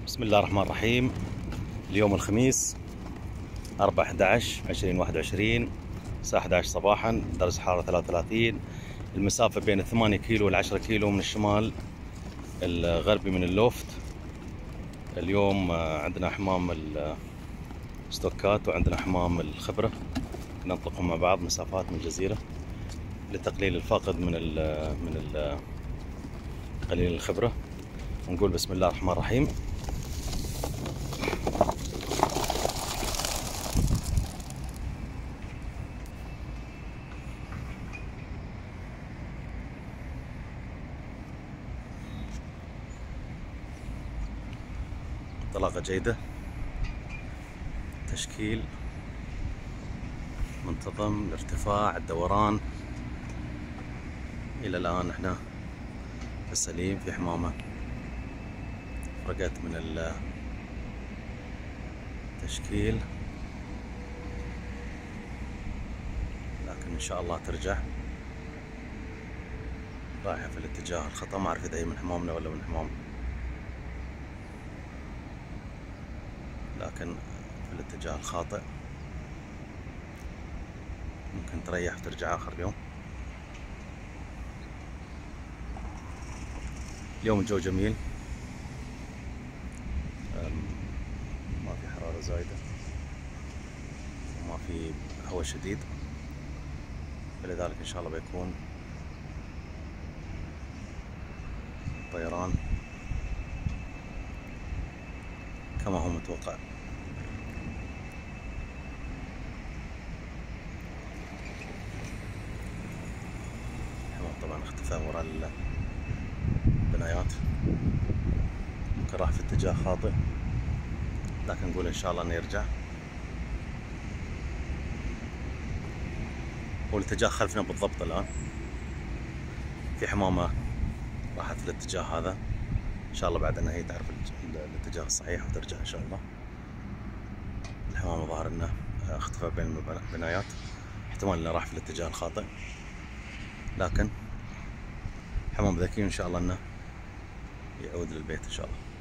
بسم الله الرحمن الرحيم. اليوم الخميس 4/11/2021، الساعة 11 صباحا، درجة حرارة 33. المسافة بين 8 كيلو و 10 كيلو من الشمال الغربي من اللوفت. اليوم عندنا حمام الستوكات وعندنا حمام الخبرة، ننطلقهم مع بعض مسافات من الجزيرة لتقليل الفاقد من قليل الخبرة. ونقول بسم الله الرحمن الرحيم. انطلاقة جيدة، تشكيل منتظم، الارتفاع، الدوران. إلى الآن احنا في السليم في حمامة. فرقت من التشكيل، لكن إن شاء الله ترجع. رايحة في الاتجاه الخطأ، ما أعرف إذا هي من حمامنا ولا من حمام، لكن في الاتجاه الخاطئ. ممكن تريح وترجع آخر اليوم. اليوم الجو جميل، ما في حرارة زايدة وما في هواء شديد، فلذلك إن شاء الله بيكون طيران كما هو متوقع. الحمام طبعا اختفى وراء البنايات، ممكن راح في اتجاه خاطئ، لكن نقول ان شاء الله انه يرجع. والاتجاه خلفنا بالضبط. الان في حمامة راحت في الاتجاه هذا، ان شاء الله بعد انها هي تعرف الاتجاه الصحيح وترجع ان شاء الله. الحمامة ظهر انه اختفى بين البنايات، احتمال انه راح في الاتجاه الخاطئ، لكن حمام ذكي وان شاء الله انه يعود للبيت ان شاء الله.